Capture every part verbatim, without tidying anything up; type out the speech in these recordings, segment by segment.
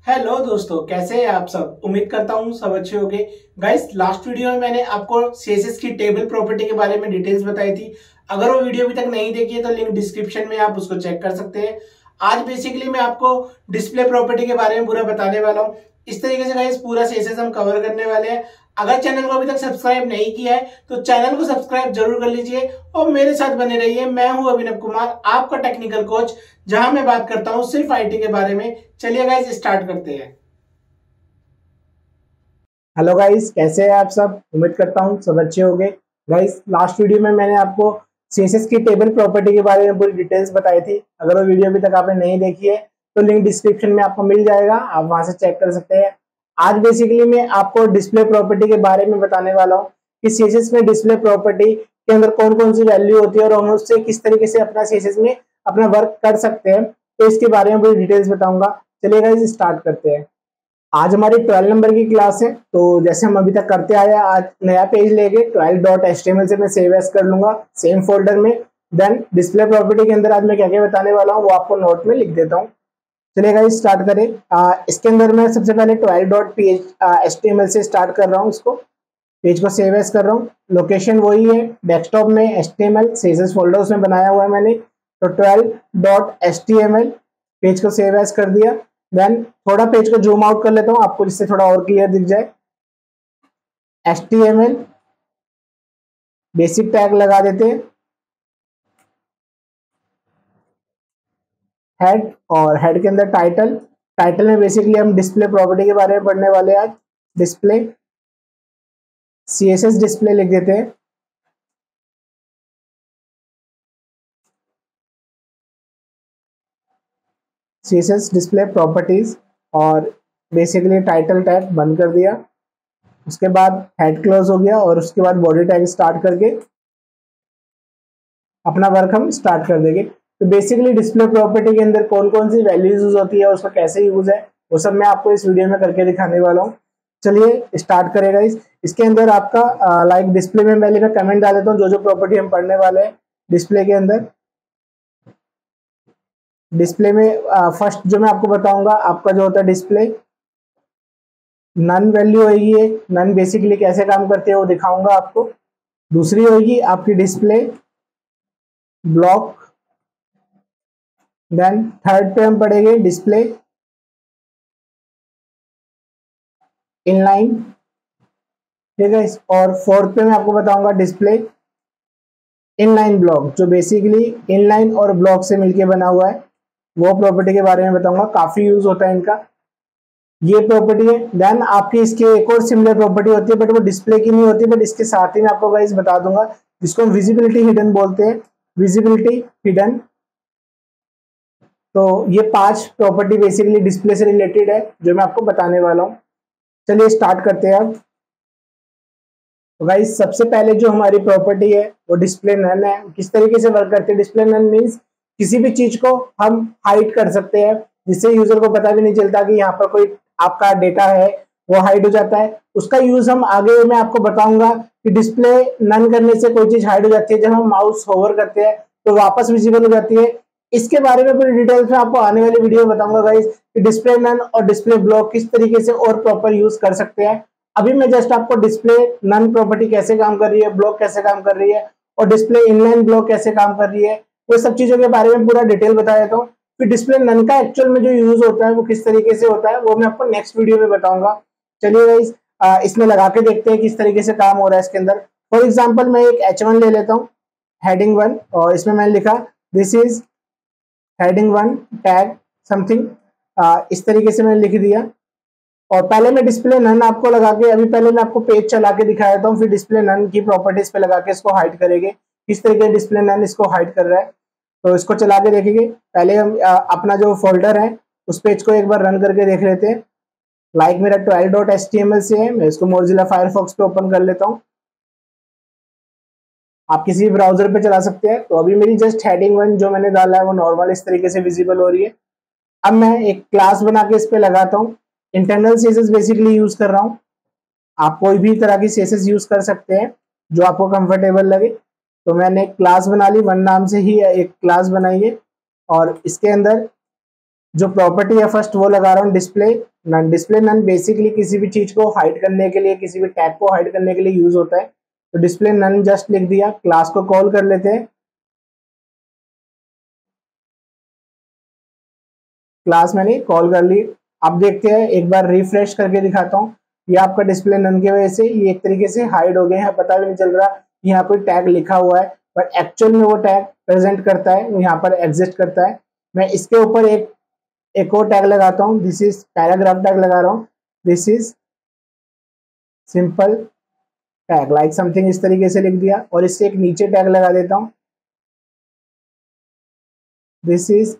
Hello दोस्तों, कैसे हैं आप सब। उम्मीद करता हूँ सब अच्छे होंगे। गाइस, लास्ट वीडियो में मैंने आपको सीएसएस की टेबल प्रॉपर्टी के बारे में डिटेल्स बताई थी। अगर वो वीडियो अभी तक नहीं देखी है तो लिंक डिस्क्रिप्शन में आप उसको चेक कर सकते हैं। आज बेसिकली मैं आपको डिस्प्ले प्रॉपर्टी के बारे में पूरा बताने वाला हूँ। इस तरीके से गाइस पूरा सीएसएस हम कवर करने वाले हैं। अगर चैनल को अभी तक सब्सक्राइब नहीं किया है तो चैनल को सब्सक्राइब जरूर कर लीजिए और मेरे साथ बने रहिए। मैं हूं अभिनव कुमार, आपका टेक्निकल कोच, जहां मैं बात करता हूं सिर्फ आईटी के बारे में। चलिए गाइस स्टार्ट करते हैं। हेलो गाइस, कैसे हैं आप सब। उम्मीद करता हूँ सब अच्छे होंगे। गाइस, लास्ट वीडियो में मैंने आपको सीएसएस की टेबल प्रॉपर्टी के बारे में पूरी डिटेल्स बताई थी। अगर वो वीडियो अभी तक आपने नहीं देखी है तो लिंक डिस्क्रिप्शन में आपको मिल जाएगा, आप वहां से चेक कर सकते हैं। आज बेसिकली मैं आपको डिस्प्ले प्रॉपर्टी के बारे में बताने वाला हूँ कि सीएसएस में डिस्प्ले प्रॉपर्टी के अंदर कौन कौन सी वैल्यू होती है और हम उससे किस तरीके से अपना सीएसएस में अपना वर्क कर सकते हैं, तो इसके बारे में पूरी डिटेल्स बताऊंगा। चलिए गाइस स्टार्ट करते हैं। आज हमारी ट्वेल्व नंबर की क्लास है, तो जैसे हम अभी तक करते आए हैं, आज नया पेज लेके twelve dot H T M L से मैं सेव एज कर लूंगा सेम फोल्डर में। देन डिस्प्ले प्रॉपर्टी के अंदर आज मैं क्या क्या बताने वाला हूँ वो आपको नोट में लिख देता हूँ। चलिए गाइस स्टार्ट करें। आ, इसके अंदर मैं सबसे पहले twelve dot P H H T M L से स्टार्ट कर रहा हूँ। इसको पेज को सेव एज कर रहा हूँ। लोकेशन वही है, डेस्कटॉप में H T M L CSS folder उसमें बनाया हुआ है मैंने। तो twelve dot H T M L page को सेव एज कर दिया। देन थोड़ा पेज को जूम आउट कर लेता हूं आपको, जिससे थोड़ा और क्लियर दिख जाए। H T M L basic tag लगा देते हैं, हेड, और हेड के अंदर टाइटल। टाइटल में बेसिकली हम डिस्प्ले प्रॉपर्टी के बारे में पढ़ने वाले हैं आज। डिस्प्ले सीएसएस डिस्प्ले लिख देते हैं। सीएसएस डिस्प्ले प्रॉपर्टीज, और बेसिकली टाइटल टैग बंद कर दिया। उसके बाद हेड क्लोज हो गया और उसके बाद बॉडी टैग स्टार्ट करके अपना वर्क हम स्टार्ट कर देंगे। तो बेसिकली डिस्प्ले प्रॉपर्टी के अंदर कौन कौन सी वैल्यूज यूज होती है, उसका कैसे यूज है, वो सब मैं आपको इस वीडियो में करके दिखाने वाला हूँ। चलिए स्टार्ट करेगा। इस इसके अंदर आपका लाइक डिस्प्ले में पहले मैं कमेंट डाल देता हूँ जो जो प्रॉपर्टी हम पढ़ने वाले हैं डिस्प्ले के अंदर। डिस्प्ले में फर्स्ट जो मैं आपको बताऊंगा, आपका जो होता है डिस्प्ले नन वैल्यू होगी। नन बेसिकली कैसे काम करते हैं वो दिखाऊंगा आपको। दूसरी होगी आपकी डिस्प्ले ब्लॉक। देन थर्ड पे हम पढ़ेंगे डिस्प्ले इनलाइन, ठीक है। और फोर्थ पे मैं आपको बताऊंगा डिस्प्ले इनलाइन ब्लॉक, जो बेसिकली इनलाइन और ब्लॉक से मिलके बना हुआ है। वो प्रॉपर्टी के बारे में बताऊंगा, काफी यूज होता है इनका। ये प्रॉपर्टी है। देन आपकी इसके एक और सिमिलर प्रॉपर्टी होती है, बट वो डिस्प्ले की नहीं होती, बट इसके साथ ही मैं आपको गाइस बता दूंगा, जिसको हम विजिबिलिटी हिडन बोलते हैं। Visibility hidden. तो ये पांच प्रॉपर्टी बेसिकली डिस्प्ले से रिलेटेड है जो मैं आपको बताने वाला हूँ। चलिए स्टार्ट करते हैं अब। तो गाइस सबसे पहले जो हमारी प्रॉपर्टी है वो डिस्प्ले नन है। किस तरीके से वर्क करती है डिस्प्ले नन? मीन्स किसी भी चीज को हम हाइड कर सकते हैं, जिससे यूजर को पता भी नहीं चलता कि यहाँ पर कोई आपका डेटा है, वो हाइड हो जाता है। उसका यूज हम आगे मैं आपको बताऊंगा कि डिस्प्ले नन करने से कोई चीज हाइड हो जाती है, जब हम माउस होवर करते हैं तो वापस विजिबल हो जाती है। इसके बारे में पूरी डिटेल्स में आपको आने वाली वीडियो में बताऊंगा गाइस कि डिस्प्ले नन और डिस्प्ले ब्लॉक किस तरीके से और प्रॉपर यूज कर सकते हैं। अभी मैं जस्ट आपको डिस्प्ले नन प्रॉपर्टी कैसे काम कर रही है, ब्लॉक कैसे काम कर रही है, और डिस्प्ले इनलाइन ब्लॉक कैसे काम कर रही है, वो सब चीजों के बारे में पूरा डिटेल बता देता हूँ। फिर डिस्प्ले नन का एक्चुअल में जो यूज होता है वो किस तरीके से होता है, वो मैं आपको नेक्स्ट वीडियो में बताऊंगा। चलिए गाइस इसमें लगा के देखते हैं किस तरीके से काम हो रहा है इसके अंदर। फॉर एग्जाम्पल मैं एक एच वन ले लेता हूँ, हेडिंग वन, और इसमें मैंने लिखा this is heading one tag something, इस तरीके से मैंने लिख दिया। और पहले मैं डिस्प्ले नन आपको लगा के, अभी पहले मैं आपको पेज चला के दिखा देता हूँ, फिर डिस्प्ले नन की प्रॉपर्टीज पे लगा के इसको हाइड करेंगे। किस तरीके डिस्प्ले नन इसको हाइड कर रहा है, तो इसको चला के देखेंगे। पहले हम आ, अपना जो फोल्डर है उस पेज को एक बार रन करके देख लेते हैं। लाइक मेरा twelve dot H T M L से है, मैं इसको मोजिला फायरफॉक्स पे ओपन कर लेता हूँ। आप किसी ब्राउजर पे चला सकते हैं। तो अभी मेरी जस्ट हेडिंग वन जो मैंने डाला है वो नॉर्मल इस तरीके से विजिबल हो रही है। अब मैं एक क्लास बना के इस पे लगाता हूँ। इंटरनल सीएसएस बेसिकली यूज कर रहा हूँ। आप कोई भी तरह की सीएसएस यूज कर सकते हैं जो आपको कंफर्टेबल लगे। तो मैंने एक क्लास बना ली, वन नाम से ही एक क्लास बनाई है, और इसके अंदर जो प्रॉपर्टी है फर्स्ट वो लगा रहा हूँ, display none. Display none basically किसी भी चीज को हाइड करने के लिए, किसी भी टैग को हाइड करने के लिए यूज होता है। तो डिस्प्ले नन जस्ट लिख दिया। क्लास को कॉल कर लेते हैं। क्लास मैंने कॉल कर ली। अब देखते हैं, एक बार रिफ्रेश करके दिखाता हूँ। ये आपका डिस्प्ले नन की वजह से ये एक तरीके से हाइड हो गए हैं, पता भी नहीं चल रहा कि यहाँ कोई टैग लिखा हुआ है, बट एक्चुअल में वो टैग प्रेजेंट करता है, वो यहाँ पर एग्जिस्ट करता है। मैं इसके ऊपर एक एक और टैग लगाता हूँ, दिस इज पैराग्राफ टैग लगा रहा हूँ, this is simple tag like something, इस तरीके से लिख दिया। और इससे एक नीचे टैग लगा देता हूँ, this is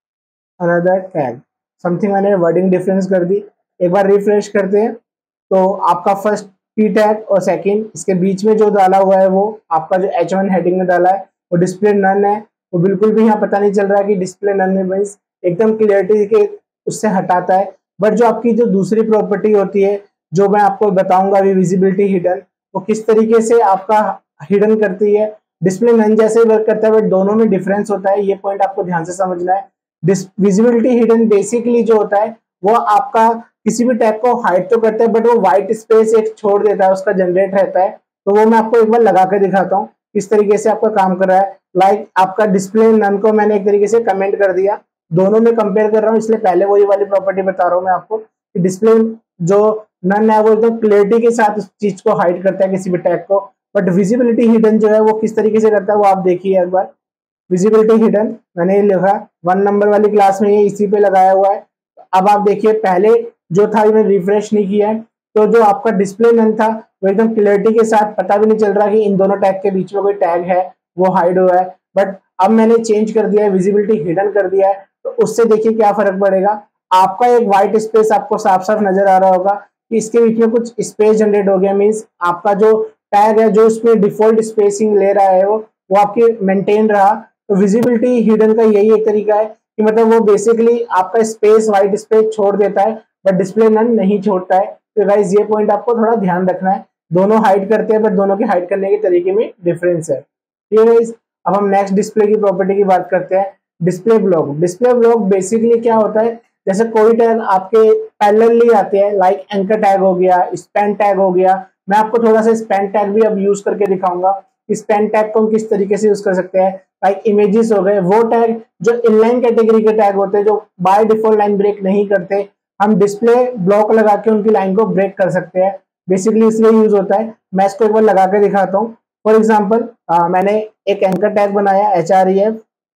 another tag something, मैंने वर्डिंग डिफरेंस कर दी। एक बार रिफ्रेश करते हैं तो आपका फर्स्ट पी टैग और सेकंड, इसके बीच में जो डाला हुआ है वो आपका जो एच वन हेडिंग में डाला है वो डिस्प्ले नन है। वो बिल्कुल भी यहाँ पता नहीं चल रहा है कि डिस्प्ले नन है, मींस एकदम क्लियरिटी के उससे हटाता है। बट जो आपकी जो दूसरी प्रॉपर्टी होती है, जो मैं आपको बताऊंगा अभी, विजिबिलिटी हिडन, वो किस तरीके से आपका हिडन करती है। डिस्प्ले नन जैसे ही वर्क करता है, बट दोनों में डिफरेंस होता है, ये पॉइंट आपको ध्यान से समझना है। विजिबिलिटी हिडन बेसिकली जो होता है वो आपका किसी भी टैग को हाइड तो करता है, बट वो व्हाइट स्पेस एक छोड़ देता है, उसका जनरेट रहता है। तो वो मैं आपको एक बार लगा के दिखाता हूँ किस तरीके से आपका काम कर रहा है। लाइक like, आपका डिस्प्ले नन को मैंने एक तरीके से कमेंट कर दिया, दोनों में कंपेयर कर रहा हूँ, इसलिए पहले वही वाली प्रॉपर्टी बता रहा हूँ मैं आपको कि डिस्प्ले जो नन है वो एकदम क्लियरिटी के साथ उस चीज को हाइड करता है, किसी भी टैग को। बट विजिबिलिटी हिडन जो है वो किस तरीके से करता है वो आप देखिए एक बार। विजिबिलिटी हिडन मैंने ये लिखा वन नंबर वाली क्लास में, ये इसी पे लगाया हुआ है। अब आप देखिए, पहले जो था मैंने रिफ्रेश नहीं किया है, तो जो आपका डिस्प्ले नन था वो एकदम क्लियरिटी के साथ, पता भी नहीं चल रहा कि इन दोनों टैग के बीच में कोई टैग है, वो हाइड हुआ है। बट अब मैंने चेंज कर दिया है, विजिबिलिटी हिडन कर दिया है, तो उससे देखिए क्या फर्क पड़ेगा। आपका एक व्हाइट स्पेस आपको साफ साफ नजर आ रहा होगा कि इसके बीच में कुछ स्पेस जनरेट हो गया, मीन्स आपका जो टैग है जो इसमें डिफॉल्ट स्पेसिंग ले रहा है वो वो आपकी मेंटेन रहा। तो विजिबिलिटी हिडन का यही एक तरीका है कि मतलब वो बेसिकली आपका स्पेस व्हाइट स्पेस छोड़ देता है, बट डिस्प्ले नन नहीं छोड़ता है। तो गाइस ये पॉइंट आपको थोड़ा ध्यान रखना है, दोनों हाइड करते हैं बट दोनों के हाइड करने के तरीके में डिफरेंस है। ठीक है गाइस, अब हम नेक्स्ट डिस्प्ले की प्रॉपर्टी की बात करते हैं, display block. Display block basically क्या होता है, जैसे कोई टैग आपके पैरेलली आते हैं, लाइक एंकर टैग हो गया, स्पैन टैग हो गया। मैं आपको थोड़ा सा स्पैन टैग भी अब यूज करके दिखाऊंगा, स्पैन टैग को हम किस तरीके से यूज कर सकते हैं। लाइक इमेजेस हो गए, वो टैग जो इनलाइन कैटेगरी के टैग होते हैं, जो बाय डिफॉल्ट लाइन ब्रेक नहीं करते, हम डिस्प्ले ब्लॉक लगा के उनकी लाइन को ब्रेक कर सकते हैं। बेसिकली इसलिए यूज होता है। मैं इसको एक बार लगा के दिखाता हूँ। फॉर एग्जाम्पल मैंने एक एंकर टैग बनाया एच आर ई एफ,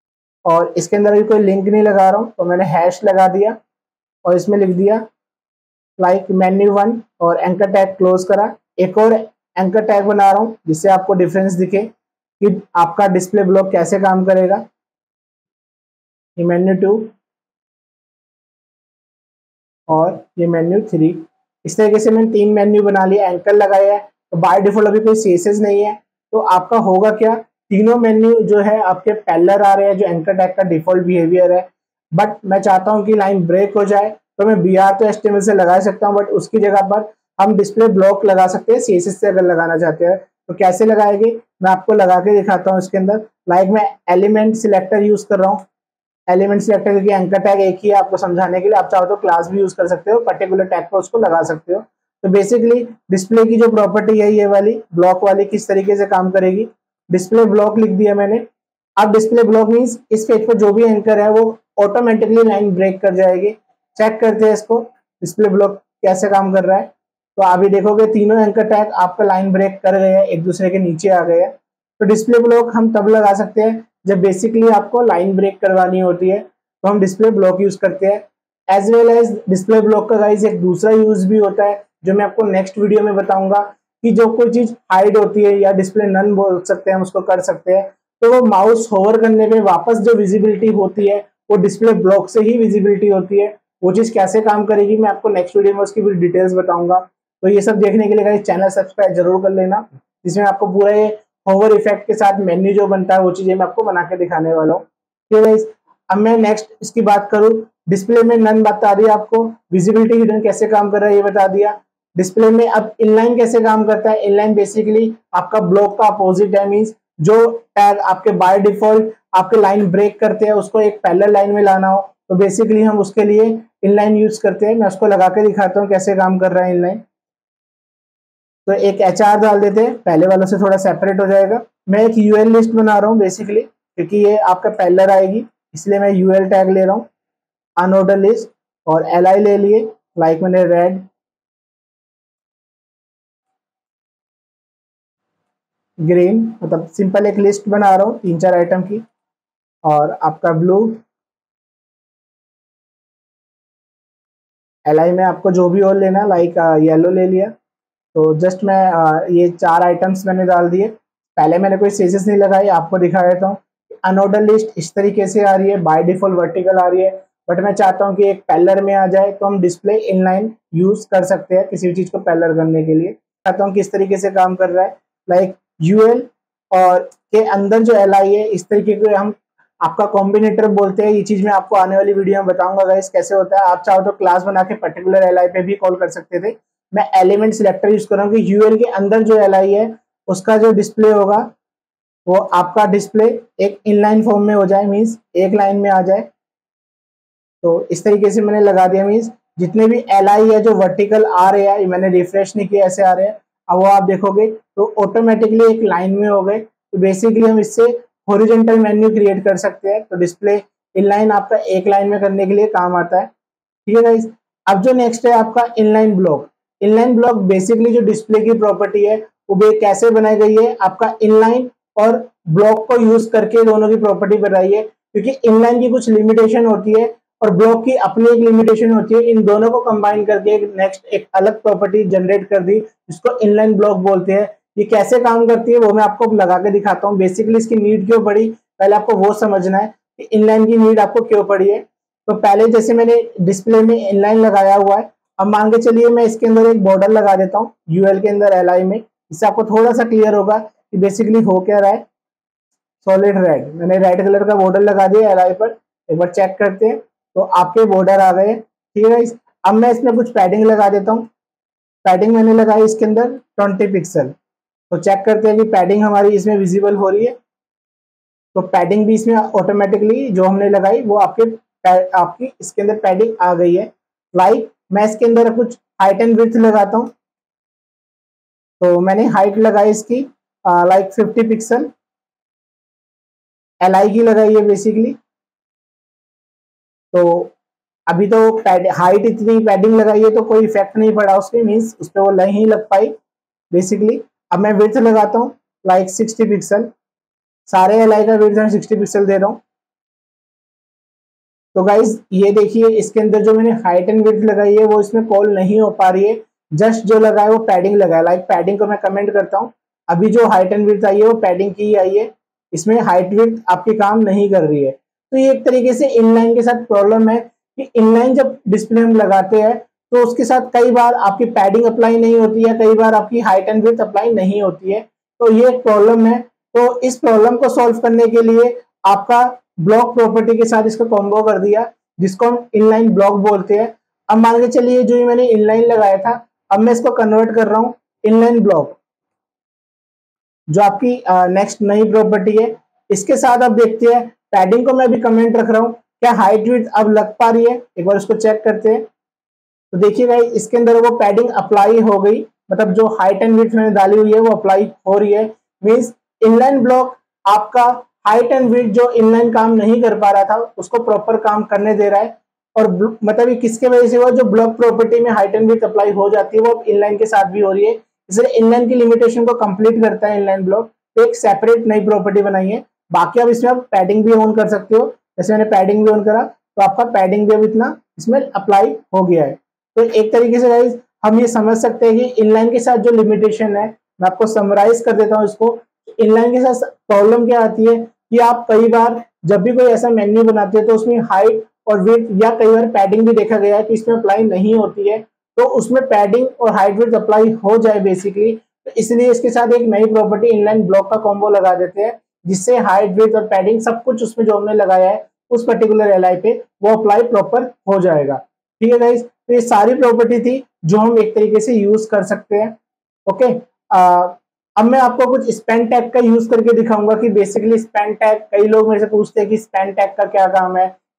और इसके अंदर भी कोई लिंक नहीं लगा रहा हूँ, तो मैंने हैश लगा दिया और इसमें लिख दिया लाइक मेन्यू वन और एंकर टैग क्लोज करा। एक और एंकर टैग बना रहा हूँ जिससे आपको डिफरेंस दिखे कि आपका डिस्प्ले ब्लॉक कैसे काम करेगा। ये मेन्यू टू और ये मेन्यू थ्री, इस तरीके से मैंने तीन मेन्यू बना लिया, एंकर लगाया है। तो बाय डिफॉल्ट अभी कोई सीएसएस नहीं है, तो आपका होगा क्या, तीनों मेन्यू जो है आपके पैरेलल आ रहे हैं, जो एंकर टैग का डिफॉल्ट बिहेवियर है। बट मैं चाहता हूँ कि लाइन ब्रेक हो जाए, तो मैं बी आर तो एचटीएमएल से लगा सकता हूँ, बट उसकी जगह पर हम डिस्प्ले ब्लॉक लगा सकते हैं सीएसएस से अगर लगाना चाहते हैं। तो कैसे लगाएंगे मैं आपको लगा के दिखाता हूँ। इसके अंदर लाइक मैं एलिमेंट सिलेक्टर यूज कर रहा हूँ, एलिमेंट सिलेक्टर क्योंकि एंकर टैग एक ही है आपको समझाने के लिए, आप चाहो तो क्लास भी यूज कर सकते हो, पर्टिकुलर टैग पर उसको लगा सकते हो। तो बेसिकली डिस्प्ले की जो प्रॉपर्टी है ये वाली ब्लॉक वाली किस तरीके से काम करेगी, डिस्प्ले ब्लॉक लिख दिया मैंने। अब डिस्प्ले ब्लॉक मीन्स इस पेज पर जो भी एंकर है वो ऑटोमेटिकली लाइन ब्रेक कर जाएगी। चेक करते हैं इसको डिस्प्ले ब्लॉक कैसे काम कर रहा है। तो अभी देखोगे तीनों एंकर टैग आपका लाइन ब्रेक कर गए हैं, एक दूसरे के नीचे आ गए हैं। तो डिस्प्ले ब्लॉक हम तब लगा सकते हैं जब बेसिकली आपको लाइन ब्रेक करवानी होती है, तो हम डिस्प्ले ब्लॉक यूज करते हैं। As well as display block का गाइस एक दूसरा यूज भी होता है जो मैं आपको नेक्स्ट वीडियो में बताऊंगा, कि जो कोई चीज हाइड होती है या डिस्प्ले नन बोल सकते हैं हम उसको कर सकते हैं, तो वो माउस होवर करने पे वापस जो विजिबिलिटी होती है वो डिस्प्ले ब्लॉक से ही विजिबिलिटी होती है। वो चीज कैसे काम करेगी मैं आपको नेक्स्ट वीडियो में उसकी भी डिटेल्स बताऊंगा। तो ये सब देखने के लिए गाइस चैनल सब्सक्राइब जरूर कर लेना, जिसमें आपको पूरा ये होवर इफेक्ट के साथ मेन्यू जो बनता है वो चीजें मैं आपको बना के दिखाने वाला हूँ। ठीक है गाइस, अब मैं नेक्स्ट इसकी बात करूँ, डिस्प्ले में नन बता दिया आपको, विजिबिलिटी हिडन कैसे काम कर रहा है ये बता दिया। डिस्प्ले में अब इनलाइन कैसे काम करता है, इनलाइन बेसिकली आपका ब्लॉक का अपोजिट है, मींस जो टैग आपके बाय डिफॉल्ट आपके लाइन ब्रेक करते हैं उसको एक पैरेलल लाइन में लाना हो, तो बेसिकली हम उसके लिए इनलाइन यूज करते हैं। मैं उसको लगा के दिखाता हूँ कैसे काम कर रहा है इनलाइन। तो एक एच आर डाल देते हैं, पहले वालों से थोड़ा सेपरेट हो जाएगा। मैं एक यूएल लिस्ट बना रहा हूँ बेसिकली, क्योंकि ये आपका पैरेलल आएगी, इसलिए मैं यूएल टैग ले रहा हूँ। अनऑर्डर लिस्ट और एल आई ले लिए, लाइक मैंने रेड, ग्रीन, मतलब सिंपल एक लिस्ट बना रहा हूँ तीन चार आइटम की। और आपका ब्लू, एल आई में आपको जो भी और लेना, लाइक येलो ले लिया। तो जस्ट मैं uh, ये चार आइटम्स मैंने डाल दिए। पहले मैंने कोई सेजेस नहीं लगाई, आपको दिखा देता हूँ। अनऑर्डर लिस्ट इस तरीके से आ रही है, बाय डिफॉल्ट वर्टिकल आ रही है, बट मैं चाहता हूँ कि एक पैरेलल में आ जाए, तो हम डिस्प्ले इनलाइन यूज कर सकते हैं किसी भी चीज को पैरेलल करने के लिए। चाहता हूँ किस तरीके से काम कर रहा है, लाइक यूएल और के अंदर जो एल आई है, इस तरीके के हम आपका कॉम्बिनेटर बोलते हैं। ये चीज मैं आपको आने वाली वीडियो में बताऊंगा गाइस कैसे होता है। आप चाहो तो क्लास बना के पर्टिकुलर एल आई पे भी कॉल कर सकते थे। मैं एलिमेंट सिलेक्टर यूज कर रहा हूँ कि यूएल के अंदर जो एल आई है उसका जो डिस्प्ले होगा वो आपका डिस्प्ले एक इनलाइन फॉर्म में हो जाए, मीन्स एक लाइन में आ जाए। तो इस तरीके से मैंने लगा दिया, मीन्स जितने भी एल आई है जो वर्टिकल आ रहे हैं, मैंने रिफ्रेश नहीं किया, ऐसे आ रहे हैं। अब वो आप देखोगे तो ऑटोमेटिकली एक लाइन में हो गए। तो बेसिकली हम इससे हॉरिजॉन्टल मेन्यू क्रिएट कर सकते हैं। तो डिस्प्ले इनलाइन आपका एक लाइन में करने के लिए काम आता है, ठीक है गाइस। अब जो नेक्स्ट है आपका inline block. Inline block basically जो डिस्प्ले की प्रॉपर्टी है वो कैसे बनाई गई है, आपका इनलाइन और ब्लॉक को यूज करके दोनों की प्रॉपर्टी बनाई है। क्योंकि इनलाइन की कुछ लिमिटेशन होती है और ब्लॉक की अपनी एक लिमिटेशन होती है, इन दोनों को कंबाइन करके एक नेक्स्ट एक अलग प्रॉपर्टी जनरेट कर दी, जिसको इनलाइन ब्लॉक बोलते हैं। ये कैसे काम करती है वो मैं आपको लगा के दिखाता हूँ। बेसिकली इसकी नीड क्यों पड़ी, पहले आपको वो समझना है कि इनलाइन की नीड आपको क्यों पड़ी है। तो पहले जैसे मैंने डिस्प्ले में इनलाइन लगाया हुआ है, अब मान के चलिए मैं इसके अंदर एक बॉर्डर लगा देता हूँ यूएल के अंदर एल आई में। इससे आपको थोड़ा सा क्लियर होगा कि बेसिकली हो क्या रहा है। सॉलिड रेड, मैंने रेड कलर का बॉर्डर लगा दिया एल आई पर। एक बार चेक करते हैं तो आपके बॉर्डर आ गए, ठीक है। अब मैं इसमें कुछ पैडिंग लगा देता हूँ। पैडिंग मैंने लगाई इसके अंदर ट्वेंटी पिक्सल। तो चेक करते हैं कि पैडिंग हमारी इसमें विजिबल हो रही है। तो पैडिंग भी इसमें ऑटोमेटिकली जो हमने लगाई वो आपके आपकी इसके अंदर पैडिंग आ गई है। लाइक मैं इसके अंदर कुछ हाइट एंड विड्थ लगाता हूँ। तो मैंने हाइट लगाई इसकी like fifty pixel, L I की लगाई है बेसिकली। तो अभी तो हाइट इतनी पैडिंग लगाई है तो कोई इफेक्ट नहीं पड़ा उसके, मीन्स उस पर वो नहीं लग पाई बेसिकली। अब मैं विड्थ लगाता हूँ लाइक सिक्सटी पिक्सल, सारे एल आई का विड्थ मैं सिक्सटी पिक्सल दे रहा हूँ। तो गाइज ये देखिए इसके अंदर जो मैंने हाइट एंड विड्थ लगाई है वो इसमें कॉल नहीं हो पा रही है। जस्ट जो लगा है वो पैडिंग लगा है, लाइक पैडिंग को मैं कमेंट करता हूँ। अभी जो हाइट एंड विड्थ आई है वो पैडिंग की ही आई है, इसमें हाइट विड्थ आपकी काम नहीं कर रही है। तो ये एक तरीके से इनलाइन के साथ प्रॉब्लम है कि इनलाइन जब डिस्प्ले हम लगाते हैं तो उसके साथ कई बार आपकी पैडिंग अप्लाई नहीं होती है, कई बार आपकी हाइट एंड विड्थ अप्लाई नहीं होती है। तो ये एक प्रॉब्लम है। तो इस प्रॉब्लम को सॉल्व करने के लिए आपका ब्लॉक प्रॉपर्टी के साथ इसको कॉम्बो कर दिया, जिसको हम इनलाइन ब्लॉक बोलते हैं। अब मान के चलिए जो ये मैंने इनलाइन लगाया था, अब मैं इसको कन्वर्ट कर रहा हूँ इनलाइन ब्लॉक, जो आपकी नेक्स्ट नई प्रॉपर्टी है। इसके साथ अब देखते हैं, पैडिंग को मैं भी कमेंट रख रहा हूँ, क्या हाइट विड्थ अब लग पा रही है, एक बार इसको चेक करते हैं। तो देखिएगा इसके अंदर वो पैडिंग अप्लाई हो गई, मतलब जो हाइट एंड विड्थ मैंने डाली हुई है वो अप्लाई हो रही है। मीन्स इनलाइन ब्लॉक आपका हाइट एंड विड्थ जो इनलाइन काम नहीं कर पा रहा था उसको प्रॉपर काम करने दे रहा है। और मतलब ये किसके वजह से हुआ, जो ब्लॉक प्रॉपर्टी में हाइट एंड विड्थ अप्लाई हो जाती है वो इनलाइन के साथ भी हो रही है, इसलिए इनलाइन की लिमिटेशन को कंप्लीट करता है इनलाइन ब्लॉक। तो एक सेपरेट नई प्रॉपर्टी बनाई है। बाकी अब इसमें आप पैडिंग भी ऑन कर सकते हो, जैसे मैंने पैडिंग भी ऑन करा तो आपका पैडिंग भी अब इतना इसमें अप्लाई हो गया है। तो एक तरीके से गाइस हम ये समझ सकते हैं कि इनलाइन के साथ जो लिमिटेशन है, मैं आपको समराइज कर देता हूँ इसको। इनलाइन के साथ प्रॉब्लम क्या आती है कि आप कई बार जब भी कोई ऐसा मेन्यू बनाते हैं तो उसमें हाइट और विड्थ या कई बार पैडिंग भी देखा गया है कि इसमें अप्लाई नहीं होती है। तो उसमें पैडिंग और हाइट विड्थ अप्लाई हो जाए बेसिकली, तो इसलिए इसके साथ एक नई प्रॉपर्टी इनलाइन ब्लॉक का कॉम्बो लगा देते हैं, जिससे हाइट विड्थ और पैडिंग सब कुछ उसमें जो हमने लगाया है उस पर्टिकुलर एल आई पे वो अप्लाई प्रॉपर हो जाएगा। ठीक है गाइस, तो ये सारी प्रॉपर्टी थी जो हम एक तरीके से यूज कर सकते हैं। ओके, आ, अब मैं आपको कुछ स्पेन टैग का यूज करके दिखाऊंगा कि बेसिकली स्पेन टैग, कई लोग मेरे से पूछते हैं कि स्पेन टैग का क्या काम है,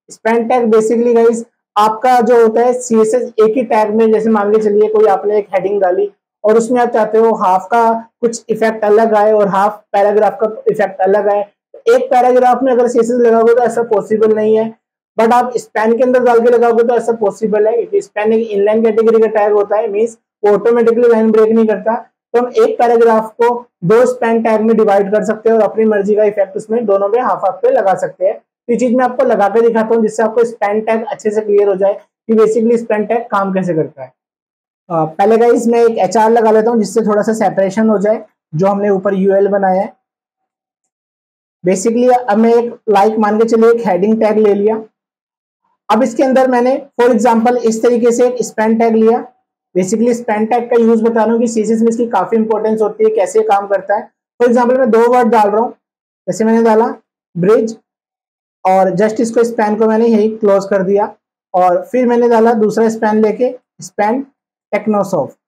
स्पैन टैग बेसिकली गाइस आपका जो होता है सीएसएस एक ही टैग में, जैसे मान के चलिए कोई आपने एक हेडिंग डाली और उसमें आप चाहते हो हाफ का कुछ इफेक्ट अलग आए और हाफ पैराग्राफ का इफेक्ट अलग आए, एक पैराग्राफ में अगर सीएसएस लगाओगे तो ऐसा पॉसिबल नहीं है, बट आप स्पैन के अंदर डाल के लगाओगे तो ऐसा पॉसिबल है, क्योंकि स्पैन एक इनलाइन कैटेगरी का टैग होता है, मींस वो ऑटोमेटिकली लाइन ब्रेक नहीं करता। तो हम एक पैराग्राफ को दो स्पैन टैग में डिवाइड कर सकते हैं और अपनी मर्जी का इफेक्ट उसमें दोनों में हाफ हाफ पे लगा सकते हैं। ये चीज मैं आपको लगा के दिखाता हूँ जिससे आपको स्पैन टैग अच्छे से क्लियर हो जाए कि बेसिकली स्पैन टैग काम कैसे करता है। आ, पहले गाइस मैं एक एचआर लगा लेता हूँ जिससे थोड़ा सा सेपरेशन हो जाए जो हमने ऊपर यूएल बनाया है। बेसिकली अब मैं एक लाइक मान के चलिए एक हेडिंग टैग ले लिया। अब इसके अंदर मैंने फॉर एग्जांपल इस तरीके से एक स्पैन टैग लिया। बेसिकली स्पैन टैग का यूज बता रहा हूँ कि सीएसएस में इसकी काफी इंपॉर्टेंस होती है, कैसे काम करता है। फॉर एग्जांपल मैं दो वर्ड डाल रहा हूँ, जैसे मैंने डाला ब्रिज और जस्ट इसको स्पैन को मैंने यही क्लोज कर दिया और फिर मैंने डाला दूसरा स्पैन लेके स्पैन टेक्नोसॉफ्ट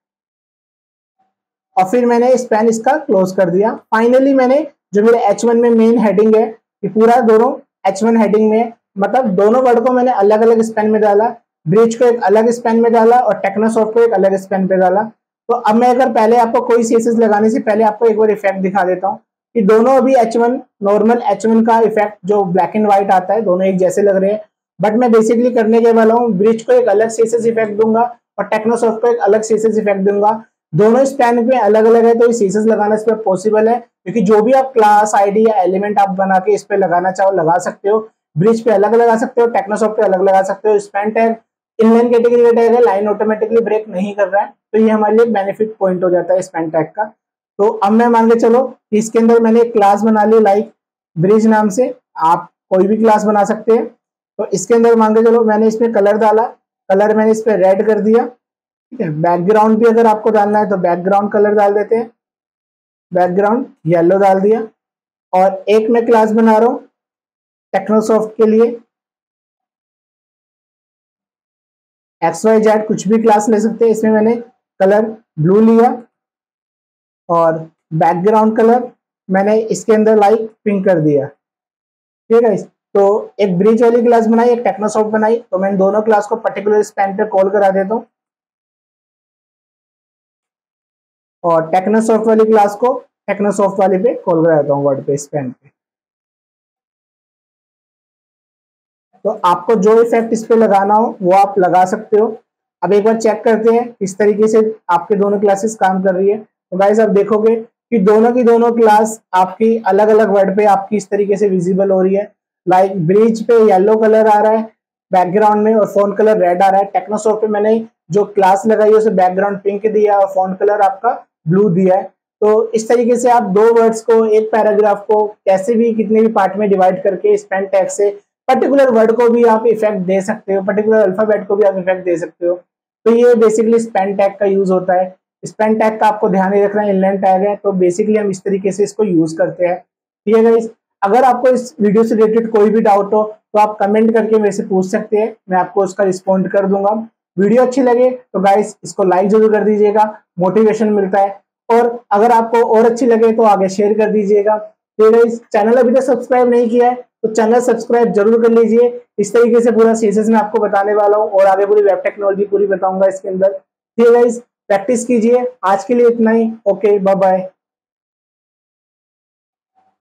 और फिर मैंने स्पैन इसका क्लोज कर दिया। फाइनली मैंने जो मेरे एच वन में मेन हेडिंग है ये पूरा दोनों एच वन हेडिंग में, मतलब दोनों वर्ड को मैंने अलग अलग स्पैन में डाला, ब्रिज को एक अलग स्पैन में डाला और टेक्नोसॉफ्ट को एक अलग स्पैन पे डाला। तो अब मैं अगर पहले आपको कोई सीएसएस लगाने से पहले आपको एक बार इफेक्ट दिखा देता हूँ कि दोनों अभी H one normal H one का इफेक्ट जो ब्लैक एंड व्हाइट आता है दोनों एक जैसे लग रहे हैं, बट मैं बेसिकली करने के वाला हूँ ब्रिज को एक अलग सीएसएस इफेक्ट दूंगा और टेक्नोसॉफ्ट को एक अलग सीएसएस इफेक्ट दूंगा। दोनों स्पैन में अलग अलग है तो ये सीएसएस लगाना इस पर पॉसिबल है, क्योंकि जो भी आप क्लास आईडी या एलिमेंट आप बना के इस पे लगाना चाहो लगा सकते हो। ब्रिज पे अलग लगा सकते हो, टेक्नोसॉफ्ट पे अलग लगा सकते हो। स्पैन टैग इनलाइन कैटेगरी का टैग है, लाइन ऑटोमेटिकली ब्रेक नहीं कर रहा है, तो ये हमारे लिए बेनिफिट पॉइंट हो जाता है स्पैन टैग का। तो अब मैं मान के चलो कि इसके अंदर मैंने एक क्लास बना ली लाइक ब्रिज नाम से, आप कोई भी क्लास बना सकते हैं। तो इसके अंदर मान के चलो मैंने इसमें कलर डाला, कलर मैंने इस पर रेड कर दिया, ठीक है। बैकग्राउंड भी अगर आपको डालना है तो बैकग्राउंड कलर डाल देते हैं, बैकग्राउंड येलो डाल दिया। और एक मैं क्लास बना रहा हूँ टेक्नोसॉफ्ट के लिए, एक्स वाई जेड कुछ भी क्लास ले सकते हैं। इसमें मैंने कलर ब्लू लिया और बैकग्राउंड कलर मैंने इसके अंदर लाइक पिंक कर दिया, ठीक है। तो एक ब्रिज वाली क्लास बनाई, एक टेक्नोसॉफ्ट बनाई, तो मैं दोनों क्लास को पर्टिकुलर स्पैन पे कॉल करा देता हूँ और टेक्नोसॉफ्ट वाली क्लास को टेक्नोसॉफ्ट वाले पे कॉल करा देता हूँ वर्ड पे स्पैन पे। तो आपको जो इफेक्ट इस पे लगाना हो वो आप लगा सकते हो। अब एक बार चेक करते हैं किस तरीके से आपके दोनों क्लासेस काम कर रही है। तो गाइस आप देखोगे कि दोनों की दोनों क्लास आपकी अलग अलग वर्ड पे आपकी इस तरीके से विजिबल हो रही है। लाइक ब्रिज पे येलो कलर आ रहा है बैकग्राउंड में और फॉन्ट कलर रेड आ रहा है। टेक्नोसॉफ्ट पे मैंने जो क्लास लगाई है उसे बैकग्राउंड पिंक दिया और फॉन्ट कलर आपका ब्लू दिया है। तो इस तरीके से आप दो वर्ड्स को, एक पैराग्राफ को कैसे भी कितने भी पार्ट में डिवाइड करके स्पैन टैग से पर्टिकुलर वर्ड को भी आप इफेक्ट दे सकते हो, पर्टिकुलर अल्फाबेट को भी आप इफेक्ट दे सकते हो। तो ये बेसिकली स्पैन टैग का यूज होता है। स्पैन टैग का आपको ध्यान ही रखना है, इनलाइन टैग है, तो बेसिकली हम इस तरीके से इसको यूज करते हैं, ठीक है गाइस। अगर आपको इस वीडियो से रिलेटेड कोई भी डाउट हो तो आप कमेंट करके मेरे से पूछ सकते हैं, मैं आपको उसका रिस्पॉन्ड कर दूंगा। वीडियो अच्छी लगे तो गाइस इसको लाइक जरूर कर दीजिएगा, मोटिवेशन मिलता है। और अगर आपको और अच्छी लगे तो आगे शेयर कर दीजिएगा। तो गाइस चैनल अभी तक सब्सक्राइब नहीं किया है तो चैनल सब्सक्राइब जरूर कर लीजिए। इस तरीके से पूरा सीएसएस में आपको बताने वाला हूँ और आगे पूरी वेब टेक्नोलॉजी पूरी बताऊंगा इसके अंदर। ठीक है गाइस, प्रैक्टिस कीजिए। आज के लिए इतना ही, ओके बाय बाय।